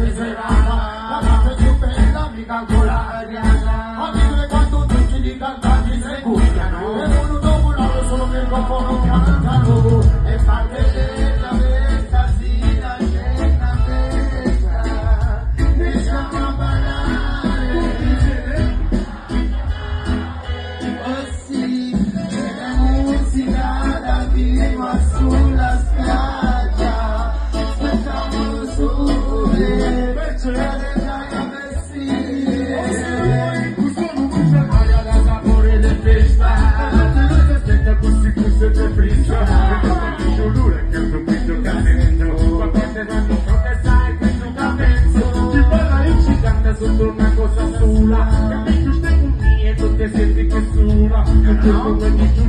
miserata, la parte più bella mi calcola. A dire quando tutti di cantanti si cucchiano, e uno dopo l'altro solo per confono cantano, e parte della vecchia si la scena vecchia, diciamo banale. Oh sì, c'è la musica da vivo sulla spiaggia, aspettavo lo sole, per cercare di vestire. Usiamo questa aria da sapore del festa, non si aspetta così tu se te friccia, e non ti sciolura che è un pizzo canestro, ma quante tanto so che sai questo capenzo, ti parla e ci canta sotto una cosa sola, e mi giusto con me e tu ti senti che sola, e tu come mi